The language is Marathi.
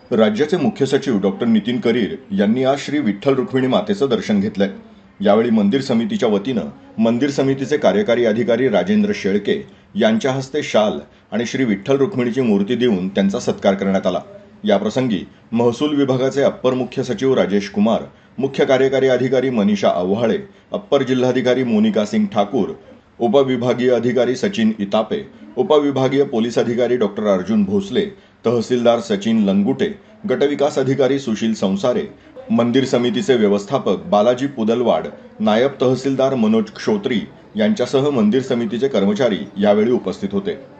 राज्याचे मुख्य सचिव डॉक्टर नितीन करीर यांनी आज श्री विठ्ठल रुक्मिणी मातेचं दर्शन घेतलंय। यावेळी मंदिर समितीच्या वतीनं मंदिर समितीचे कार्यकारी अधिकारी राजेंद्र शेळके यांच्या हस्ते शाल आणि श्री विठ्ठल रुक्मिणीची मूर्ती देऊन त्यांचा सत्कार करण्यात आला। याप्रसंगी महसूल विभागाचे अप्पर मुख्य सचिव राजेश कुमार, मुख्य कार्यकारी अधिकारी मनीषा आव्हाळे, अप्पर जिल्हाधिकारी मोनिका सिंग ठाकूर, उपविभागीय अधिकारी सचिन इतापे, उपविभागीय पोलीस अधिकारी डॉक्टर अर्जुन भोसले, तहसीलदार सचिन लंगुटे, गटविकास अधिकारी सुशील संसारे, मंदिर समितीचे व्यवस्थापक बालाजी पुदलवाड, नायब तहसीलदार मनोज क्षोत्री यांच्यासह मंदिर समितीचे कर्मचारी यावेळी उपस्थित होते।